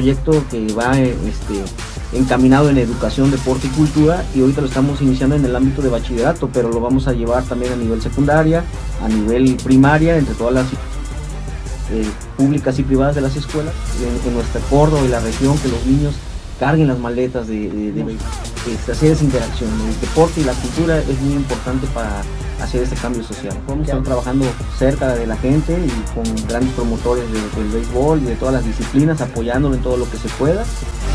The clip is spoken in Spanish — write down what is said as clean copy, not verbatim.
proyecto que va encaminado en educación, deporte y cultura, y ahorita lo estamos iniciando en el ámbito de bachillerato, pero lo vamos a llevar también a nivel secundaria, a nivel primaria, entre todas las públicas y privadas de las escuelas, en nuestra Córdoba y la región, que los niños carguen las maletas de hacer esa interacción. El deporte y la cultura es muy importante para hacer este cambio social. Vamos a estar trabajando cerca de la gente y con grandes promotores del béisbol y de todas las disciplinas, apoyándolo en todo lo que se pueda.